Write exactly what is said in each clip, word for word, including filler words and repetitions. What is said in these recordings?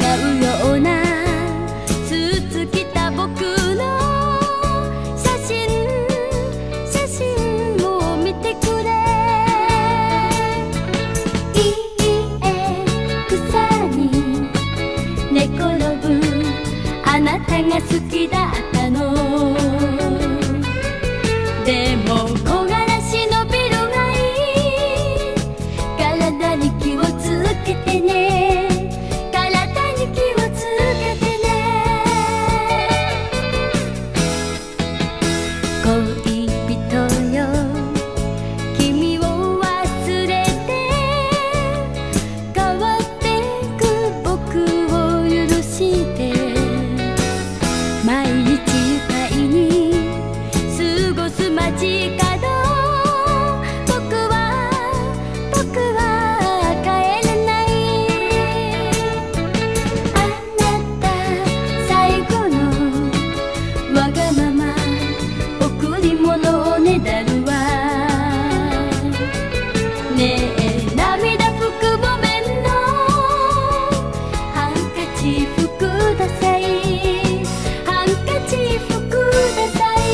うようなスーツ着た僕の写真写真を見てくれ。いいえ草に寝転ぶあなたが好きだったの。でも木枯らしのビルがいい。体に気をつけてね。体に気をつけてね。恋人よ君を忘れて変わってく僕を許して。毎日愉快に過ごす街角。僕は僕は帰れない。あなた最後のわがまま贈り物をねだるわ。ねえ涙拭く木綿のハンカチーフください。ハンカチーフください。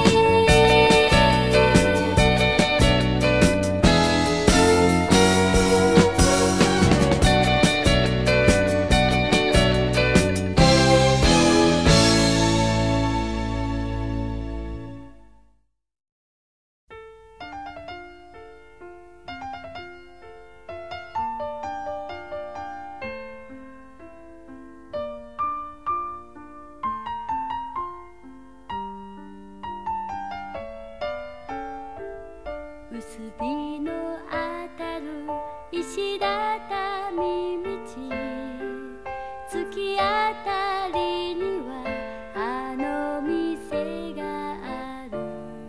薄日の当たる石畳道。突き当たりにはあの店がある。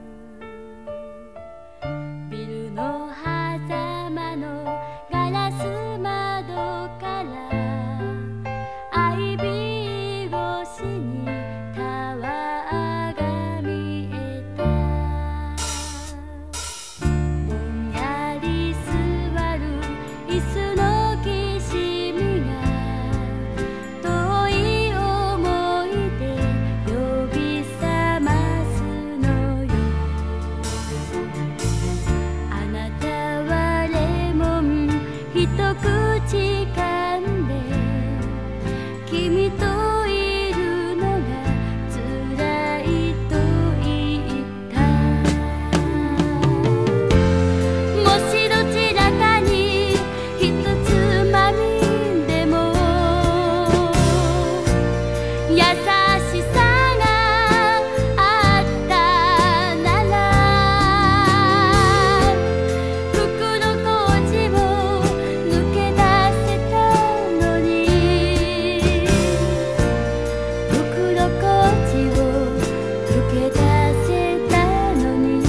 ビルの狭間のガラス窓からアイビー越しにタワーが見えた。ぼんやり座る椅子のきしみが遠い想いで呼び覚ますのよ。あなたはレモン一口噛んで君といるのが辛いと言った。もしどちらかにひとつまみでも優しさがあったなら袋小路を抜け出せたのに。袋小路を抜け出せたのに。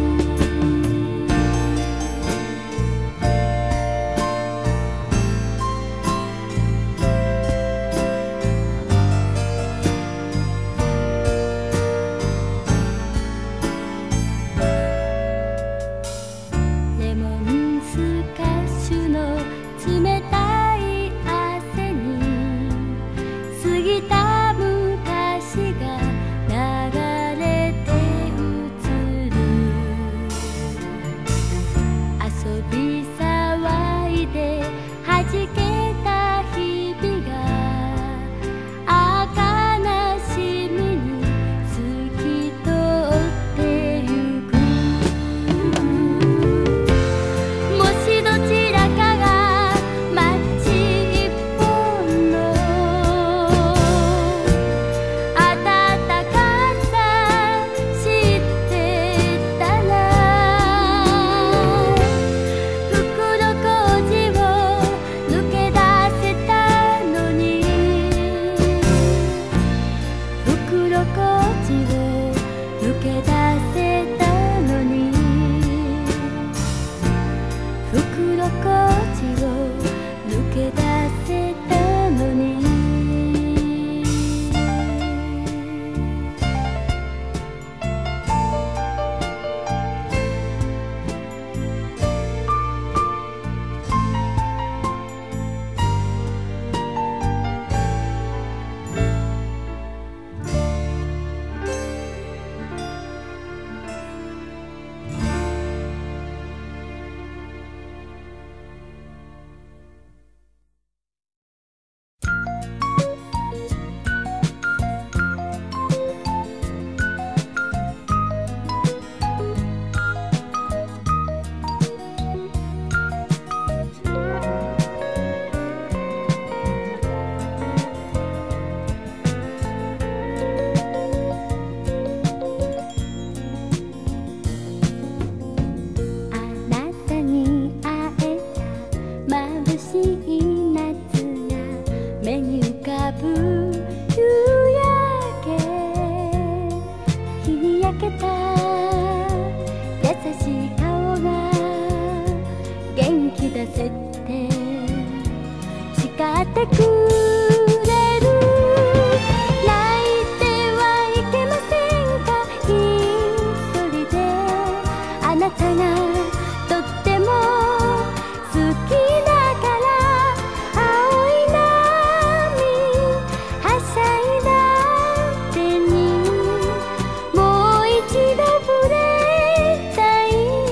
レモンスカッシュの冷たい汗に過ぎた昔が流れて映る。遊び騒いではじけた日々があ悲しみに透き通ってゆく。もしどちらかがマッチ一本のてくれる。泣いてはいけませんか、一人で。あなたがとっても好きだから。青い波はしゃいだ手にもう一度触れたいの。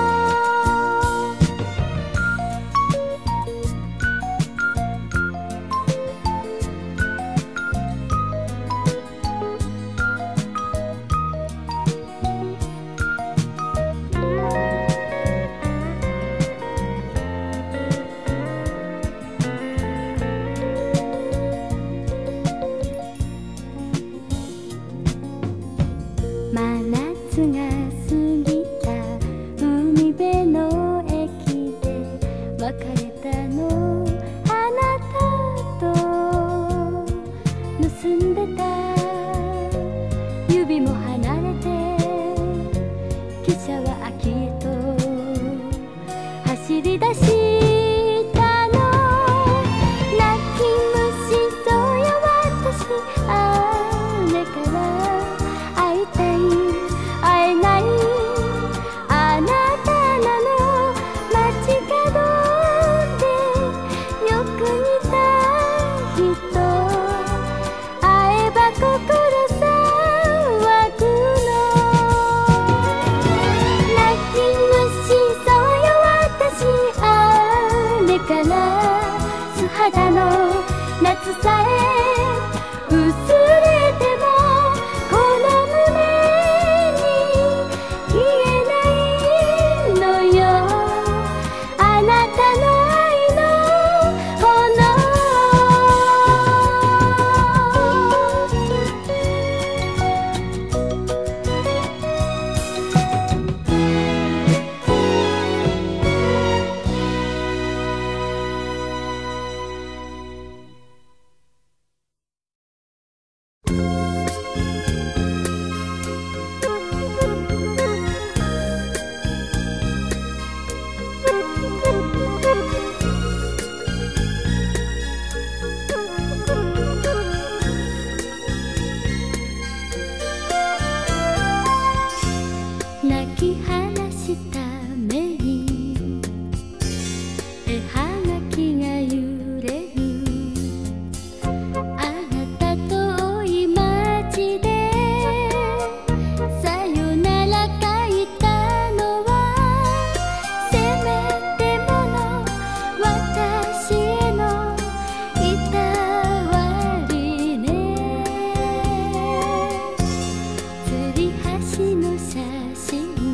真夏が過ぎた海辺の駅で別れたの。あなたと結んでた指も離れて、汽車は秋へと走り出したの。泣き虫そうよ私、あれから会いたい会えないあなたなの。街角でよく似た人、会えば心騒ぐの。泣き虫そうよ私、あれから素肌の夏さえ薄れてもこの胸に消えないのよ、あなたの愛の炎。泣き晴らした目に絵はがきが揺れる。あなた遠い街でさよなら書いたのは、せめてもの私へのいたわりね。吊り橋の写真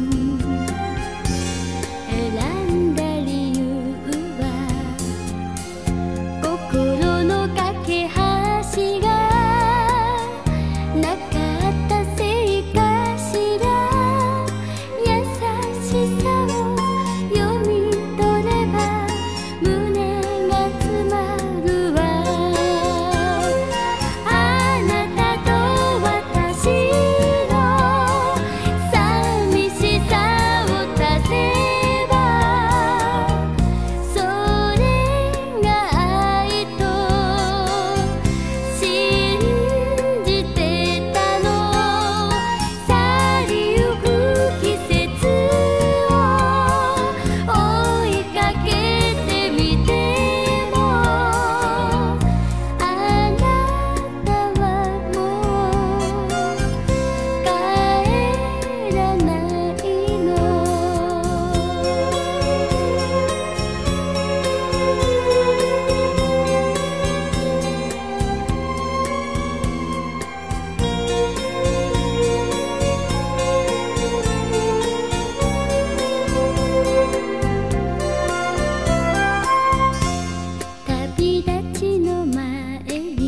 選んだ理由は、心の架け橋がなかったせいかしら。優しさを読み取れば胸が詰まるわ。あなたと私の寂しさを足せば、それが愛と信じてたの。去りゆく季節を追いかけてみても、あなたはもう帰らないの。旅立ちの前に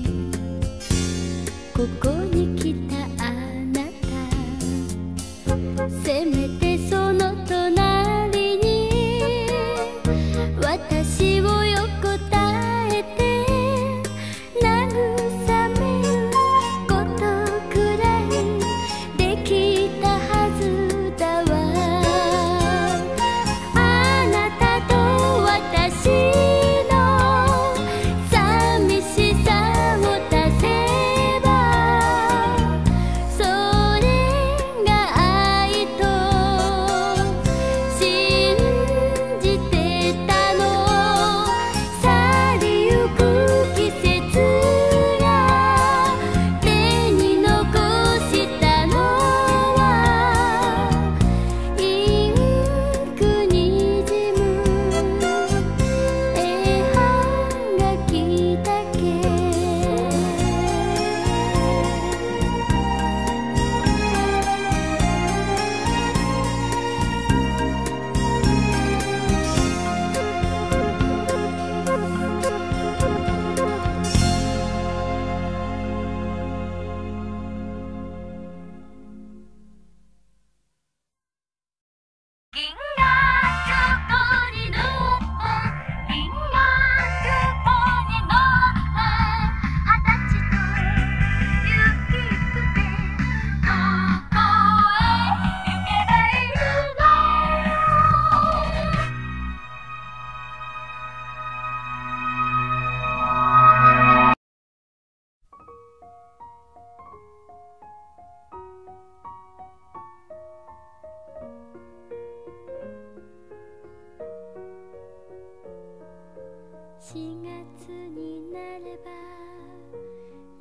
ここに来たあなた、せめてその隣に私を横たえて慰めることくらいできたはずだわ。あなたと私の寂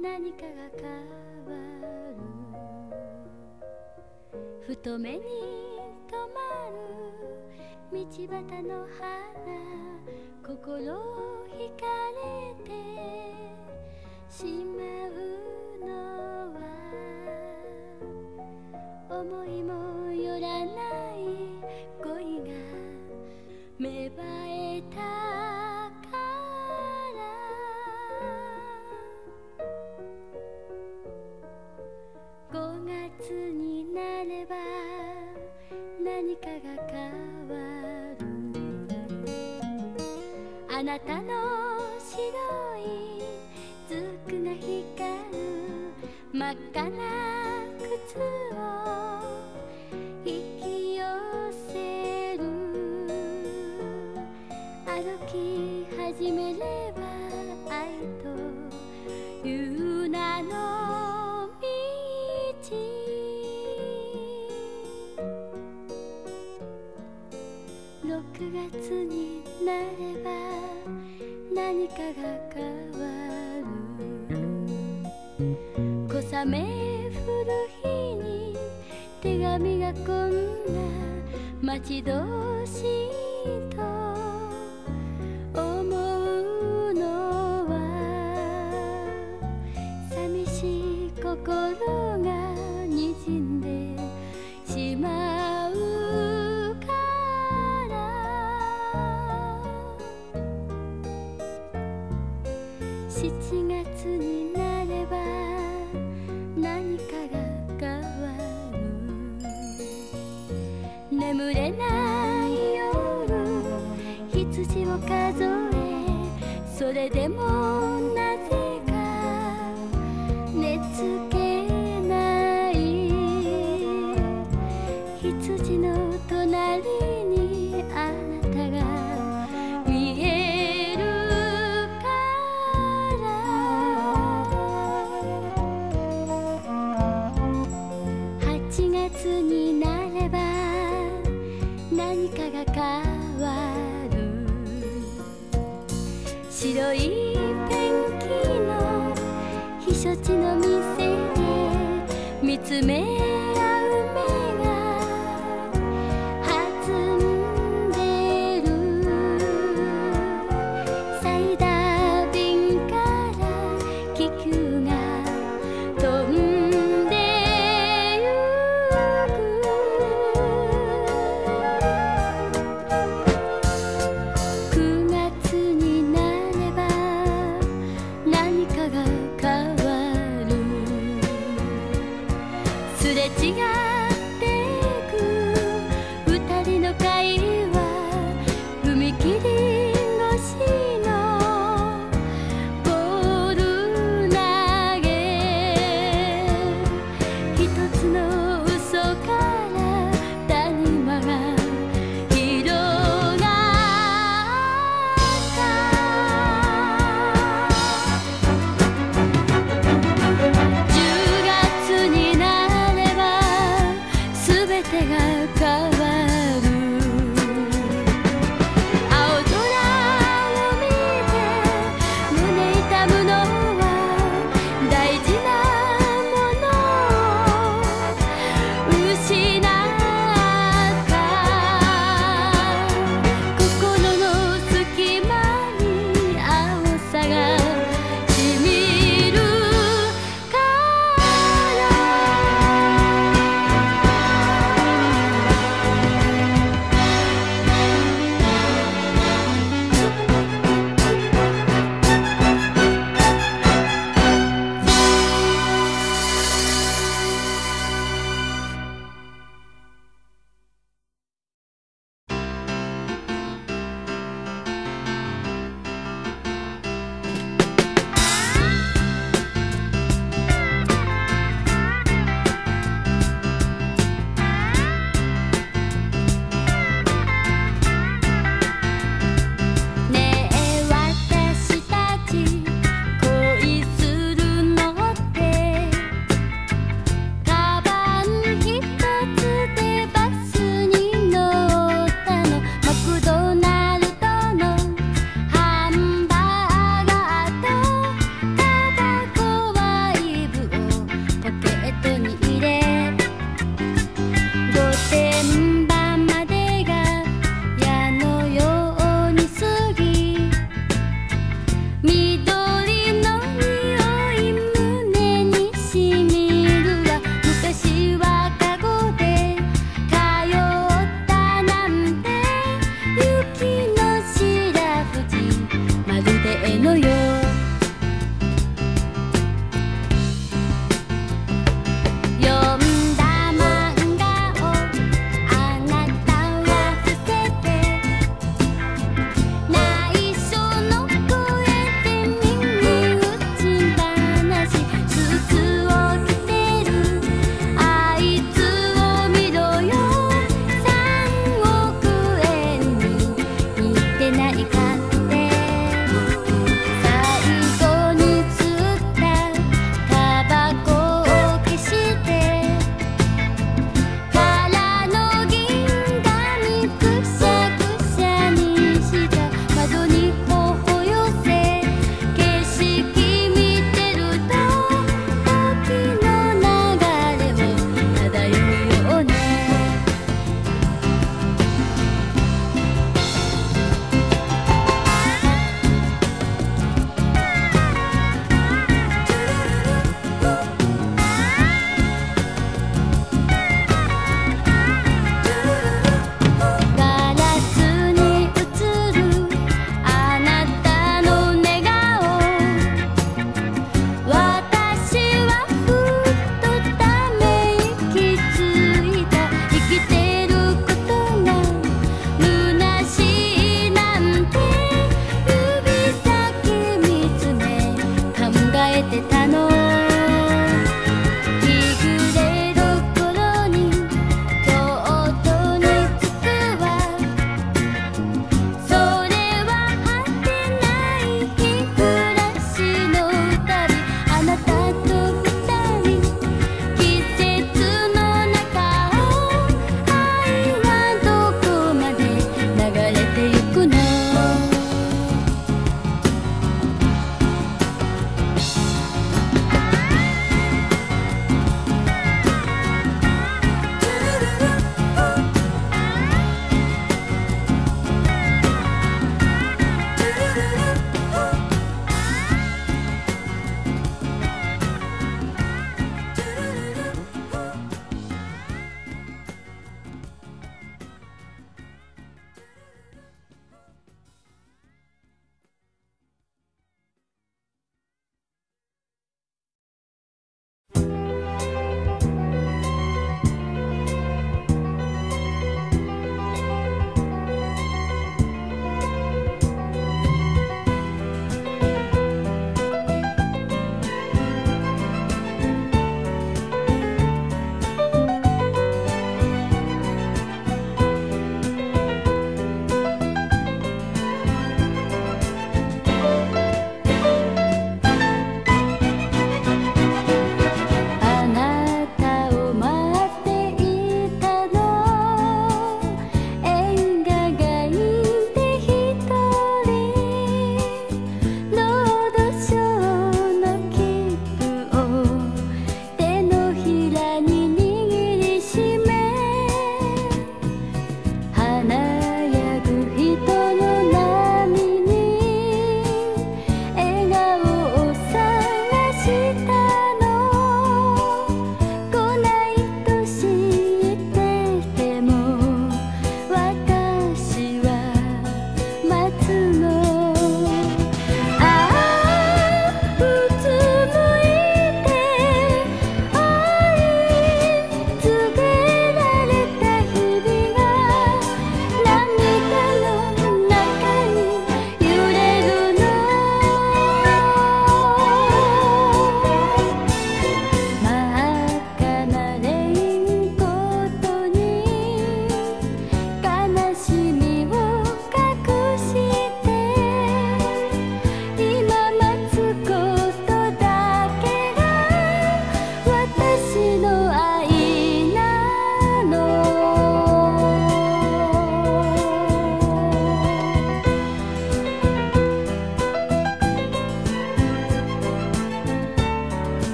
何かが変わる。ふと目に留まる道端の花、心を惹かれてしまうのは、思いもよらない恋が芽生えたからごがつになれば何かが変わる。あなたの白いズックが光る真っ赤な靴を引き寄せる。歩き始めれば愛という名の道。ろくがつになれば何かが変わる。小雨降る日に手紙が込んだ待ち遠しいと思うのは、寂しい心がにじんでしまうからしちがつになれば何かが変わる。眠れない夜羊を数え、それでもなぜか寝つけない。羊の隣にあなたが見えるからはちがつになれば何かが変わる。白いペンキの避暑地の店で見つめ合う目が弾んでる。サイダー瓶から気球が飛んでゆく。くがつになれば何かが変わる。すれ違ってく二人の会話、踏切越しのボールな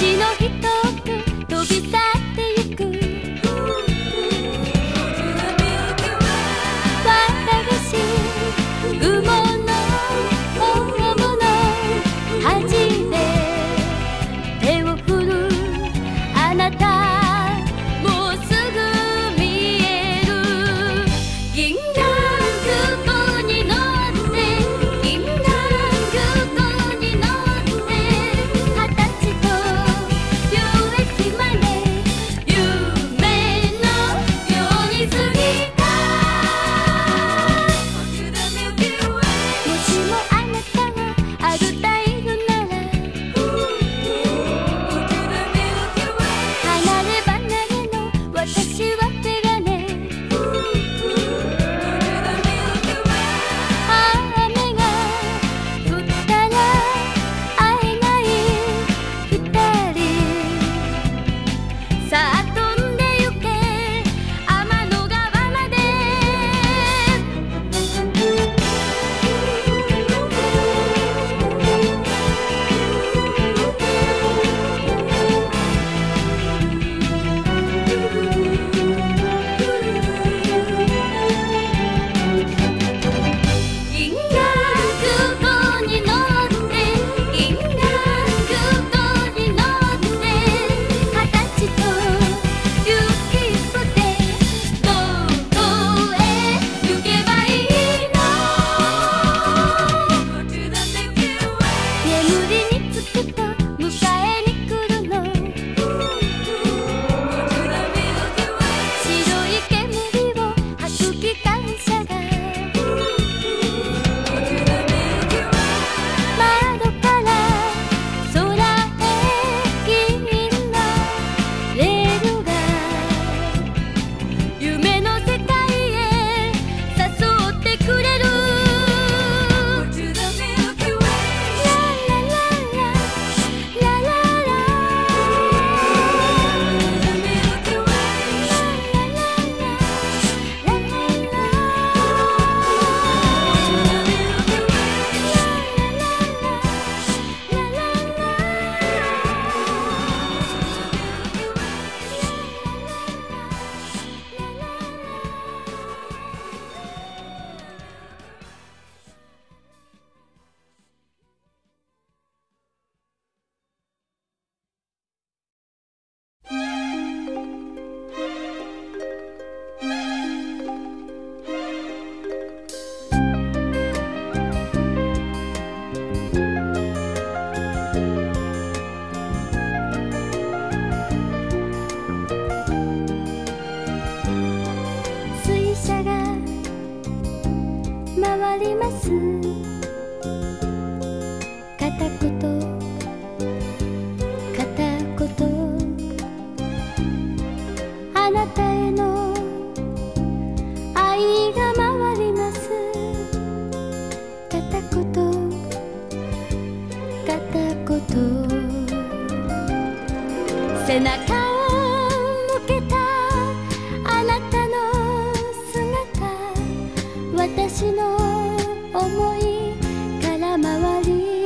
背中を向けたあなたの姿、私の想い空回り、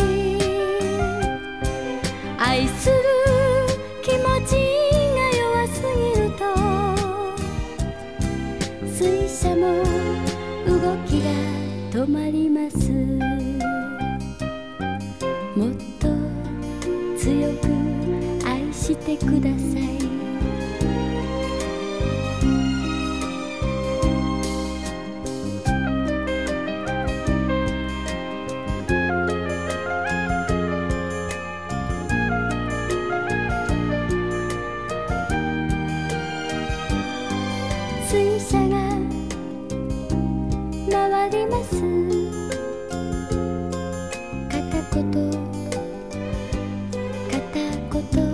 愛する気持ちが弱すぎると水車も動きが止まります。もっと強く愛してください。水車が回ります。片言片言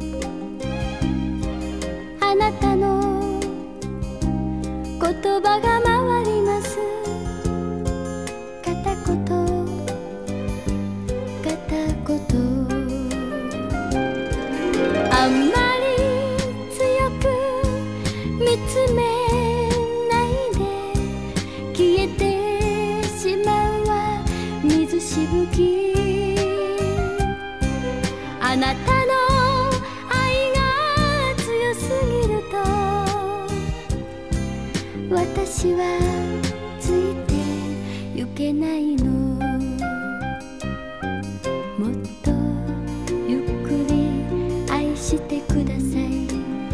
あなたの言葉が回ります。片言片言あんまり強く見つめないで消えてしまうわ水しぶき。あなたの私はついてゆけないの。もっとゆっくり愛してください。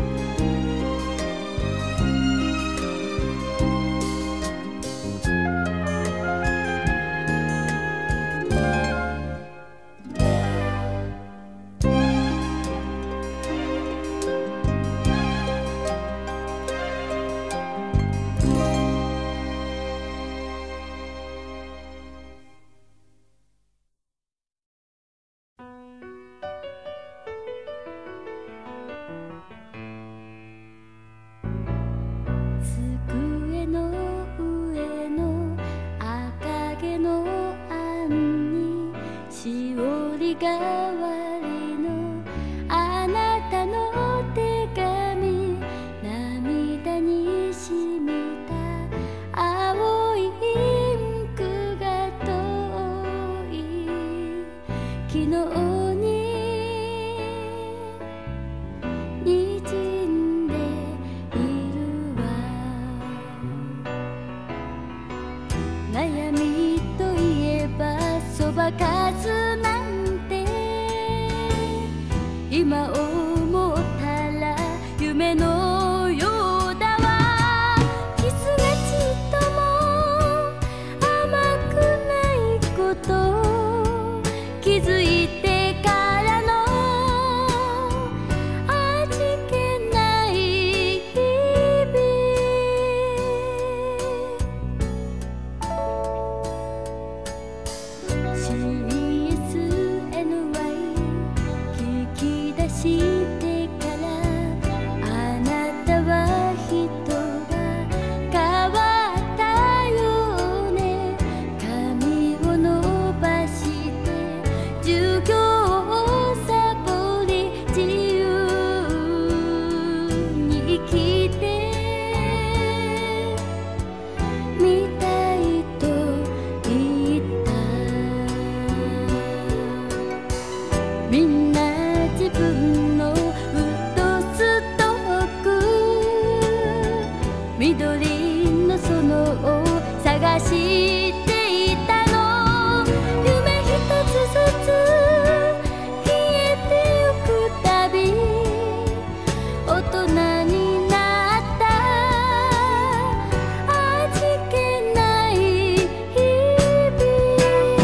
机の上の赤毛の案にしおり代わりのあなたの手紙、涙にしみた青いインクが遠い昨日に滲んでいるわ。悩みといえばそばかすなんて今思ったら夢のようだわ。キスがちっとも甘くないこと気づいてからの味気ない日々。 シーエスエヌワイ 聞き出してからあなたは人が変わったよね。髪を伸ばして授業をサボり自由に生きてみたいと言った。みんな自分のウッドストック緑の園を探していたの。夢一つずつ消えてゆくたび大人になった味気ない日々。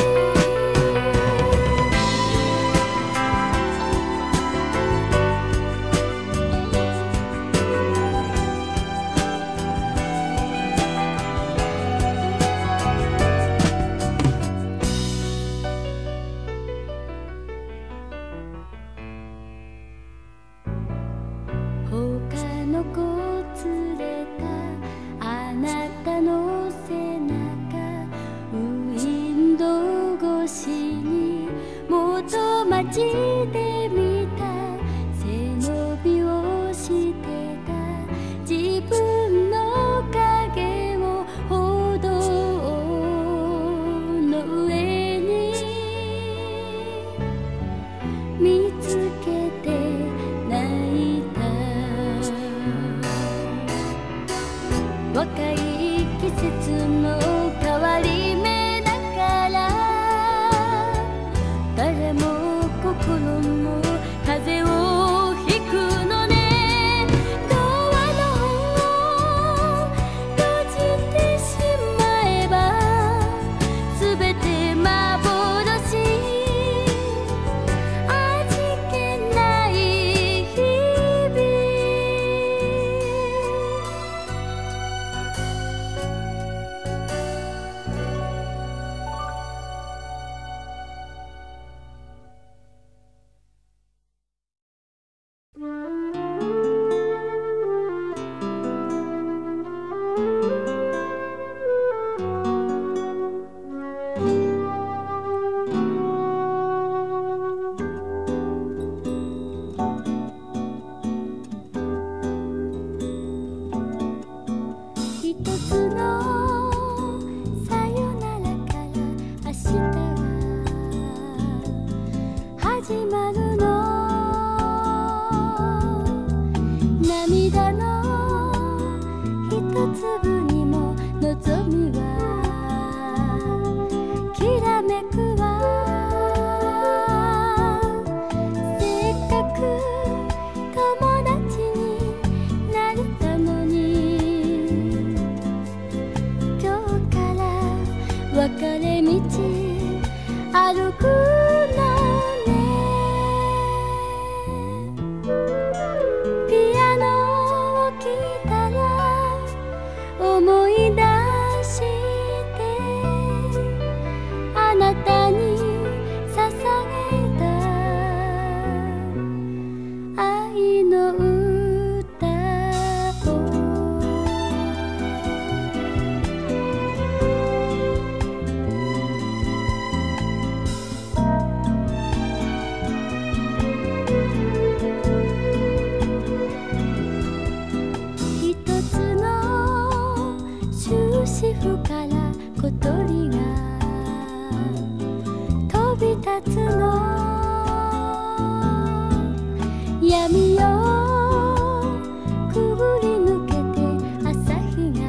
他の子連れたあなたの背中、ウィンドウ越しに元町で見た背伸びをしてた自分の影を歩道の上に見つけて泣いた。若い季節の変わり目だから誰も心も風をひくのね。ドアの本を閉じてしまえばすべて幻。味気ない日々。 く友達になるために今日から別れ道歩くのね。ピアノを聴いたら思い出してあなたに捧げた愛の歌を。一つの終止符から小鳥が飛び立つの。闇をくぐり抜けて朝日が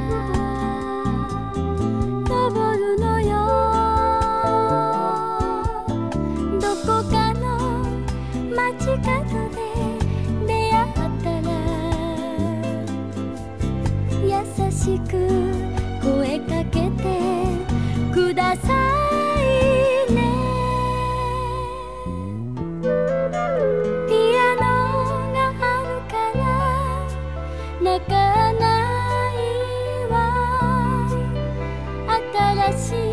昇るのよ。どこかの街角で出会ったら優しく声かけてくださいね。ピアノがあるから泣かないわ。新しい